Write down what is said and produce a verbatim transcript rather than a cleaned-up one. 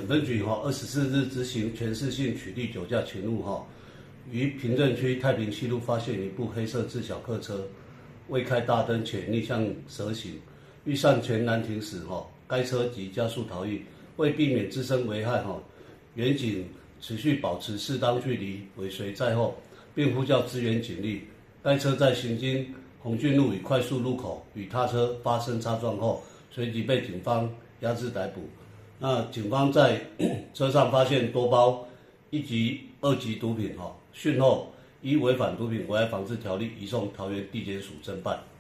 分局哈二十四日执行全市性取缔酒驾勤务哈，于平镇区太平西路发现一部黑色自小客车，未开大灯且逆向蛇行，遇上前拦停时哈，该车即加速逃逸。为避免自身危害哈，员警持续保持适当距离，尾随在后，并呼叫支援警力。该车在行经红郡路与快速路口与他车发生擦撞后，随即被警方押至逮捕。那警方在车上发现多包一级、二级毒品哈，讯后依违反毒品危害防治条例移送桃园地检署侦办。